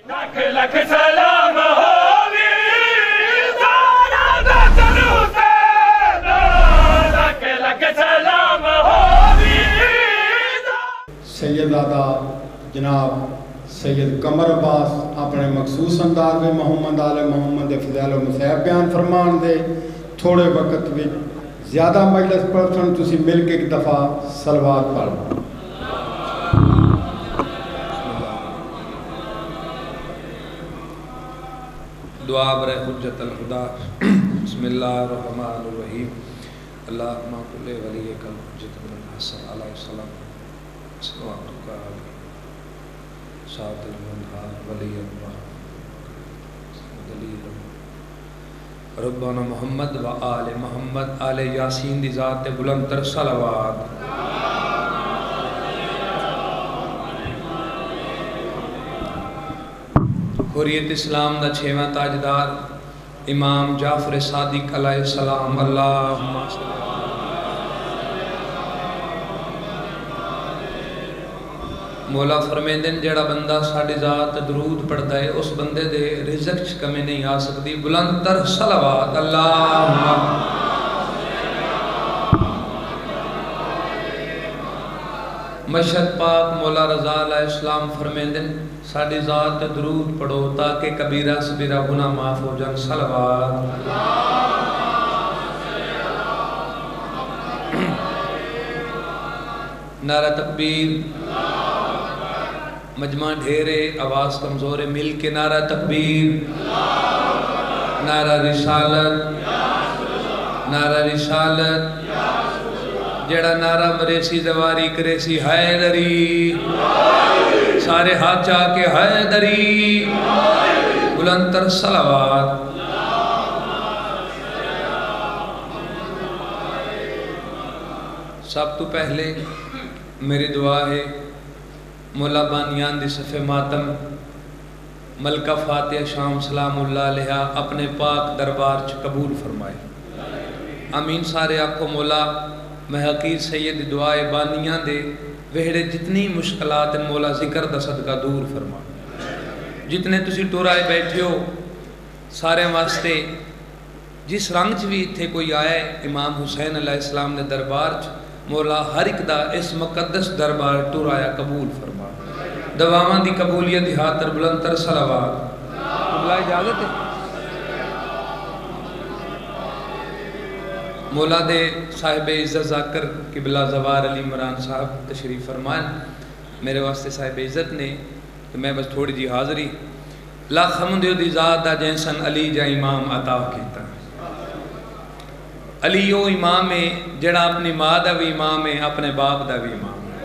لکھ لکھ سلام ہووی زارا دا چلو سینا لکھ لکھ سلام ہووی سیدزادہ جناب سید قمر عباس اپنے مخصوص انداز میں محمد آل محمد فضائل و مصائب بیان فرمان دے تھوڑے وقت میں زیادہ مجلس پڑھن تسی مل کے ایک دفعہ صلوات پڑھ دعا برے حجت الخدا بسم اللہ الرحمن الرحیم اللہم کل ولیک الحجت بن الحسن علیہ السلام صلواتک علیہ سات المنہار ولی اللہ دلیل ربنا محمد و آل محمد آل یاسین دی ذات بلند تر صلوات حریت اسلام دا چھیواں تاجدار امام جعفر صادق علیہ السلام اللہم صلی مولا فرمیندن جڑا بندہ ساڑی ذات درود پڑھتا ہے اس بندے دے رزق چ کمی نہیں آ سکتی بلند تر صلوات اللہم مشہد پاک مولا رضا علیہ السلام فرمیندن ساڑی ذات درود پڑھو تاکہ کبیرہ صغیرہ گناہ معاف ہو جان صلوات نعرہ تکبیر مجمع ڈھیرے آواز کمزور مل کے نعرہ تکبیر نعرہ رسالت نعرہ رسالت جڑا نعرہ مریسی زواری کریسی حیدری سارے ہاتھ چاہ کے حیدری بلند تر صلوات سب تو پہلے میری دعا ہے مولا بانیان دی صفِ ماتم ملکہ فاتحہ شام سلام اللہ علیہ اپنے پاک دربار چ قبول فرمائے آمین سارے آکھو مولا میں حقیر سید دعائے بانیان دے وہڑے جتنی مشکلات مولا ذکر دا صدقہ دور فرما جتنے تسی ٹورائے بیٹھے ہو سارے واسطے جس رنگ چ بھی تھے کوئی آئے امام حسین علیہ السلام نے دربار چ مولا ہر ایک دا اس مقدس دربار ٹورایا قبول فرما دعاواں دی قبولیت دی خاطر بلند تر صلوات قبلہ اجازت ہے مولا دے صاحب عزت ذاکر قبلہ زوار علی عمران صاحب تشریف فرمائیں میرے واسطے صاحب عزت نے کہ میں بس تھوڑی جی حاضری لاکھ حمد دی ذات دا جینسن علی جا امام عطا کیتا علی او امام ہے جڑا اپنی ماں دا بھی امام ہے اپنے باپ دا بھی امام ہے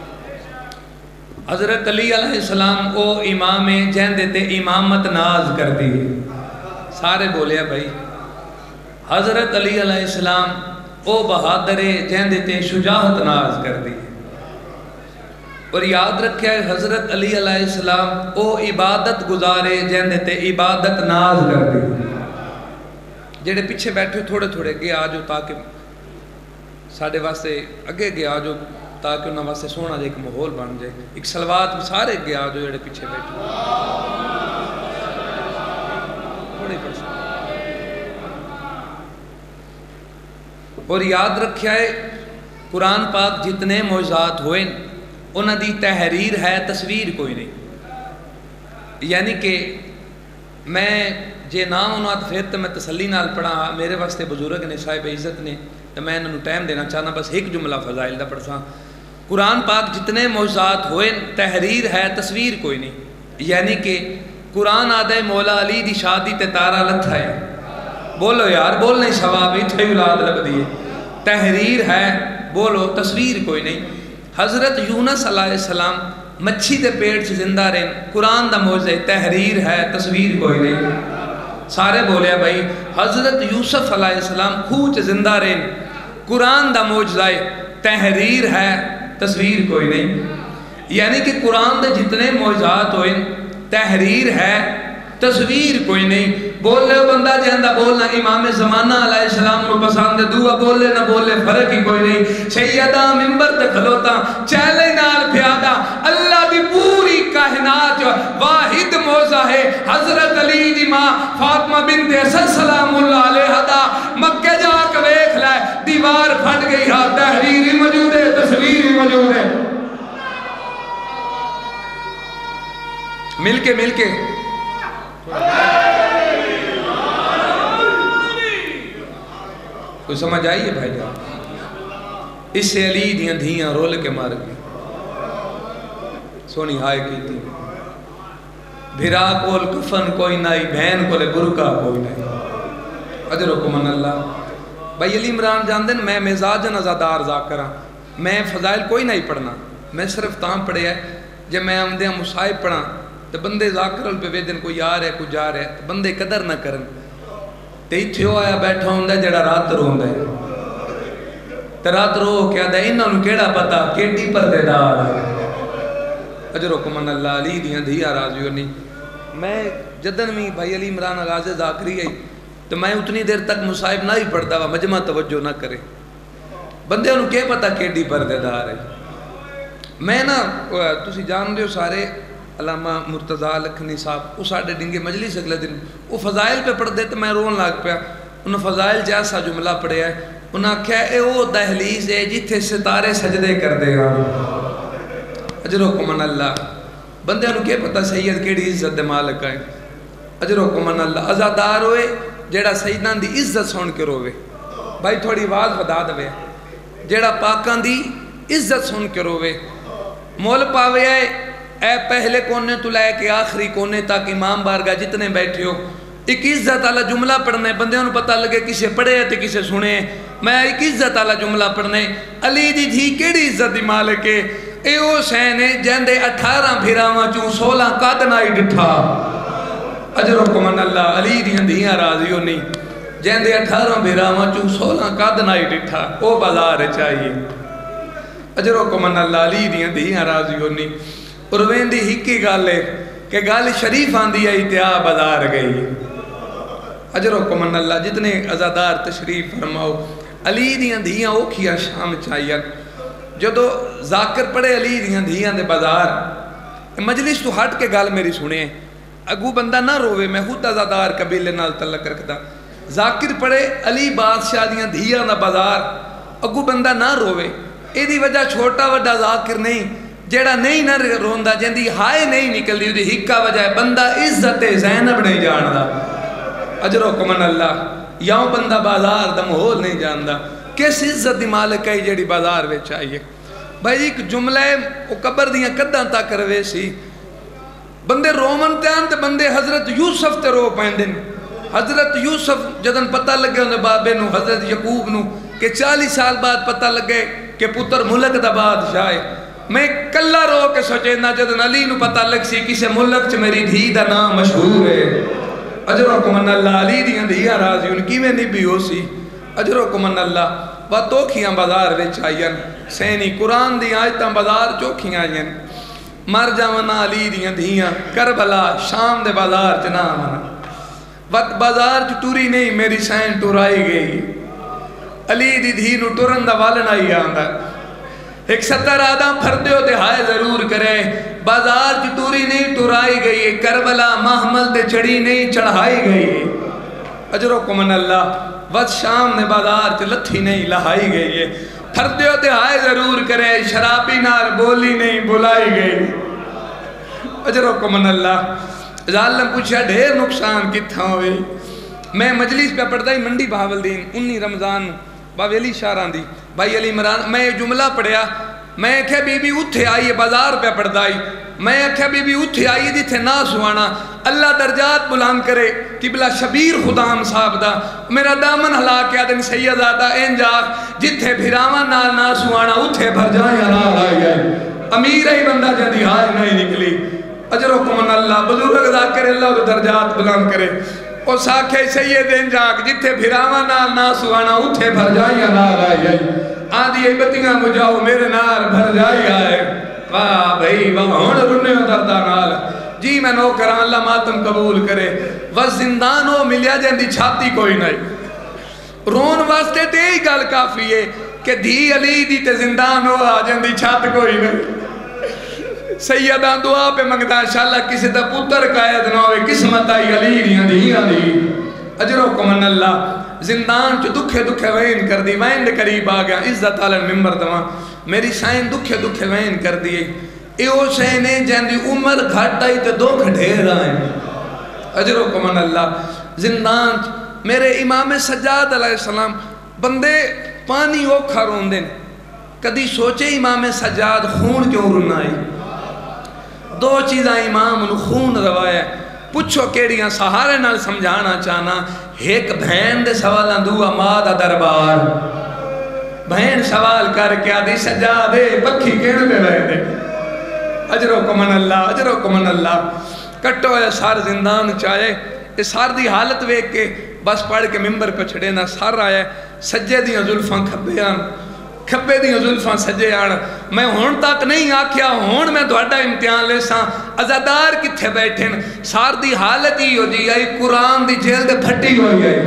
حضرت علی علیہ السلام او امام ہے جہن دیتے امامت ناز کر دی سارے بولیا بھائی حضرت علی علیہ السلام او بہادر ہے جہن دیتے شجاعت ناز کر دی اور یاد رکھیا ہے حضرت علی علیہ السلام او عبادت گزارے جہن دیتے عبادت ناز کر دی جڑے پیچھے بیٹھے تھوڑے تھوڑے گے آجو تاکہ ساڑھے واسطے اگے گے آجو تاکہ انہاں واسطے سونا جائے ایک ماحول بن جائے ایک صلوات سارے گے آجو جڑے پیچھے بیٹھے تھوڑے پڑھ اور یاد رکھیا ہے قرآن پاک جتنے معجزات ہوئے انہاں دی تحریر ہے تصویر کوئی نہیں یعنی کہ میں جے نام انہوں پھر تو میں تسلی نال پڑھا میرے واسطے بزرگ نے صاحب عزت نے تو میں انہوں ٹائم دینا چاہنا بس ایک جملہ فضائل دا پڑھا قرآن پاک جتنے معجزات ہوئے تحریر ہے تصویر کوئی نہیں یعنی کہ قرآن آدھے مولا علی دی شادی تے تارا لتھا ہے بولو یار بول نہیں ثواب اتھے اولاد لگ دیئے تحریر ہے بولو تصویر کوئی نہیں حضرت یونس علیہ السلام مچھی دے پیٹ سے زندہ رہن قرآن دا معجزہ تحریر ہے تصویر کوئی نہیں سارے بولے بھائی حضرت یوسف علیہ السلام خوچ زندہ رہن قرآن دا معجزہ تحریر ہے تصویر کوئی نہیں یعنی کہ قرآن دے جتنے معجزات ہوئے تحریر ہے تصویر کوئی نہیں بول لے بندہ جہندہ بولنا امام زمانہ علیہ السلام کو پسند دعا بول لے نہ بول لے فرق ہی کوئی نہیں سیدہ ممبر تے کھلوتا چہلے نال پیادا اللہ دی پوری کائنات واحد موزہ ہے حضرت علی دی ماں فاطمہ بنت اسد سلام اللہ علیہ دا مکے جا کے ویکھ لے دیوار پھٹ گئی ہاں تحریر موجود ہے تصویر موجود ہے مل کے کوئی سمجھ آئی ہے بھائی جان اس سے علی دیاں دھیاں رول کے مار گئی سونی ہائے کی تھی بھرا کول کفن کوئی نائی بہن کولے برکا کوئی نائی اجر و کمن اللہ بھائی علی عمران جان دن میں مزاج نزادار ذاکرہ میں فضائل کوئی نہیں پڑھنا میں صرف تاں پڑھے ہے جب میں آمدے مصائب پڑھا تو بندے ذاکر پہ ویدن کوئی آ رہے کوئی جا رہے تو بندے قدر نہ کرن تے اتھیو آیا بیٹھا ہوندہ جڑا رات رو ہوندہ ہے تے رات رو کیا دے انہوں نے کیڑا پتا کیٹی پردے دار اجر و کمن اللہ علی دیاں دھیا راضی ہونی میں جدن میں بھائی علی عمران آغاز ذاکری آئی تو میں اتنی دیر تک مصائب نہ ہی پڑھتا ہوا مجمع توجہ نہ کرے بندے انہوں کیا پتا کیٹی پردے دار ہے میں نا تسی جان دے ہو سارے علامہ مرتضیٰ لکھنی صاحب اس آڑے ڈنگے مجلس اگلے دن وہ فضائل پہ پڑھ دیتے میں رون لاگ پیا انہوں فضائل جیسا جملہ پڑھے ہے انہوں نے کہا اے وہ دہلیز ہے جتھے ستارے سجدے کر دے گا اجر و کمن اللہ بندے انہوں کیا پتا سید کیڑی عزت دے مالک ہے اجر و کمن اللہ ازادار ہوئے جیڑا سیدان دی عزت سن کے روے بھائی تھوڑی آواز بدا دوے جیڑا پاکان دی عزت سن کے روے مول پاوے ہے اے پہلے کونے تو لائے کہ آخری کونے تاک امام بارگاہ جتنے بیٹھے ہو ایک عزت والا جملہ پڑھنے بندے انہوں پتہ لگے کسے پڑھے ہیں تے کسے سنے ہیں میں ایک عزت والا جملہ پڑھنے علی دی دھی کیڑی عزت دی مالک ہے اے او سین ہے جہندے 18 بھیراواں چوں 16 قد نائی ڈٹھا اجر و کمن اللہ علی دیاں دھیاں راضی ہو نہیں جہندے 18 بھیراواں چوں 16 قد نائی ڈٹھا او بازار چاہیے اجر و کمن اللہ علی دیاں دھیاں راضی ہو نہیں اور ویندی ہی کی گال ہے کہ گال شریف آندی آئی تیا بازار گئی اجر و کمن اللہ جتنے ازادار تشریف فرماؤ علی دیاں دھیاں اوکھیا شام چاہیے جدو ذاکر پڑے علی دیاں دھیاں دے بازار مجلس تو ہٹ کے گال میری سنے اگو بندہ نہ روے میں خود ازادار قبیلے نال تعلق رکھتا ذاکر پڑے علی بادشاہ دیاں دھیاں دا بازار اگو بندہ نہ روے اے دی وجہ چھوٹا وڈا ذاکر نہیں جیڑا نہیں نہ روندہ جندی ہائے نہیں نکل دی ہکا وجہ ہے بندہ عزت زینب نہیں جاندہ اجر و کمن اللہ یاؤں بندہ بازار دا محول نہیں جاندہ کس عزت دی مالک ہے جیڑی بازار وے چاہیے بھائی ایک جملہ ہے وہ قبر دیاں قداں تا کروے سی بندے رومن تیان تے بندے حضرت یوسف تے رو پہندن حضرت یوسف جدن پتہ لگے انہیں بابے نو حضرت یقوب نو کہ 40 سال بعد پتہ لگے کہ پتر ملک دا بادشاہ ہے میں کلہ رو کے سوچے نا جدن علی نو پتہ لگ سی کسے ملک چ میری دھی دا نام مشہور ہے اجر و کمن اللہ علی دیاں دھیاں راضی ان کی میں نہیں بھی ہو سی اجر و کمن اللہ وہ توکھیاں بازار وچ آئین سینی قرآن دی آیتاں بازار چوکھیاں آئین مر جاونا علی دیاں دھیاں کربلا شام دے بازار چ نہ آنا وقت بازار چ ٹوری نہیں میری سین ٹورائی گئی علی دی دھی نو ٹورن دا والن آئی آندا ایک 70 آدم پھردے ہوتے ہائے ضرور کرے بازار چ ٹوری نہیں ٹورائی گئی کربلا محمل تے چڑھی نہیں چڑھائی گئی اجر و کمن اللہ وقت شام نے بازار چ لتھی نہیں لہائی گئی پھردے ہوتے ہائے ضرور کرے شرابی نار بولی نہیں بلائی گئی اجر و کمن اللہ ظالم پوچھا ڈھیر نقصان کتھا ہوئے میں مجلس پہ پڑھتا ہی منڈی بہاولدین 19 رمضان باویلی شاران دی بھائی علی عمران میں جملہ پڑھیا میں کہا بی بی اتھے آئیے بازار پہ پڑھدائی میں کہا بی بی اتھے آئیے جتھے ناس ہوانا اللہ درجات بلان کرے قبلہ شبیر خدام صاحب دا میرا دامن ہلا کیا دن سید آتا انجاک جتھے بھیراوان نال ناس ہوانا اتھے بھر جائیں نال آئی گئے امیر ہی بندہ جدی ہائے نہیں نکلی اجر و کمن اللہ بزرگ ذاکر اللہ درجات بلان کرے اور ساکھے سید انجاک جتھے بھیراوان نال ناس ہوانا اتھے بھر جائیں نال آئی گئے آدھی بتیاں مجاؤ میرے نال بھر جائی آئے واہ بھئی واہ ہون رنے ہو دردہ نال جی میں نو کران اللہ ماتم قبول کرے وہ زندان ہو ملیا جاندی چھاتی کوئی نہیں رون واسطے تے ہی گل کافی ہے کہ دھی علی دی تے زندان ہو آ جاندی چھات کوئی نہیں سیدہ دعا پہ منگتا شاءاللہ کسی دا پتر قائد نہ ہوئے قسمت آئی علی دیاں دی اجرکم من اللہ زندان چو دکھے دکھے وین کر دی وین دے قریب آگیا عزت علی المنبر دوا میری سائن دکھے دکھے وین کر دی اے او شہنے جن دی عمر گھٹائی تے دکھ ڈھیر آئیں اجرکم من اللہ زندان میرے امام سجاد علیہ السلام بندے پانی اوکھا رون دیں کدی سوچے امام سجاد خون کیوں رنائی دو چیزاں امام ان خون روایا پوچھو کیڑیاں سہارے نال سمجھانا چاہنا ایک بہن دے سوالاں دعا ماں دا دربار بہن سوال کر کے آدھی سجادے پکھی کیڑ پہ رہے دے اجرکم من اللہ کٹو ہے سار زندان چاہے اس سار دی حالت ویک کے بس پڑھ کے ممبر پہ چھڑے نہ سار آیا سجے دیاں ظلفاں کھبے دیاں ظلفاں سجے آن میں ہون تک نہیں آکھیا ہون میں دوڑا امتحان لے ساں ازادار کتھے بیٹھیں سار دی حالت ہی ہو جی آئی قرآن دی جیل دے پھٹی ہوئی آئی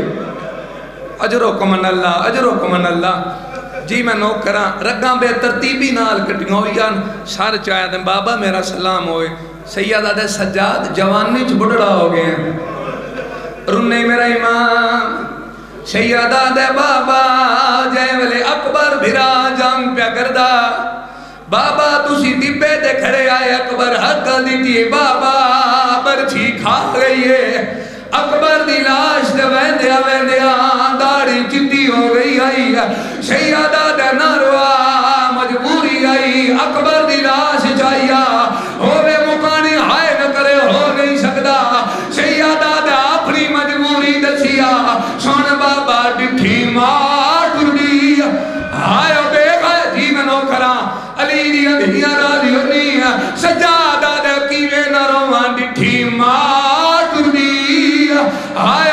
اجرکم من اللہ جی میں نوک کراں رگاں بے ترتیبی نال کٹیاں ہوئی آن سار چاہے دیں بابا میرا سلام ہوئے سیدہ دے سجاد جوانی چھ بڑھڑا ہو گئے ہیں رنے میرا امام سیدہ دے بابا جائے ولی اکبر بھرا جنگ پیا کردہ بابا تُسی ڈبے دے کھڑے آئے اکبر حق دیتی بابا برچھی کھا گئی ہے اکبر دی لاش دے ویندیا داڑھی چٹی ہو گئی آئی سیدہ دے ناروا مجبوری آئی اکبر دی لاش چاہیا ہوئے مکانی ہائے نہ کرے ہو نہیں سکتا سیدہ دے اپنی مجبوری دسیا سون بابا ڈٹھی مار ٹردی آئے بے گئے جی میں نو کراں علی دیا دیا راضی ہونی سجادہ دے کیوے نہ روان ڈٹھی مار ٹردی آئے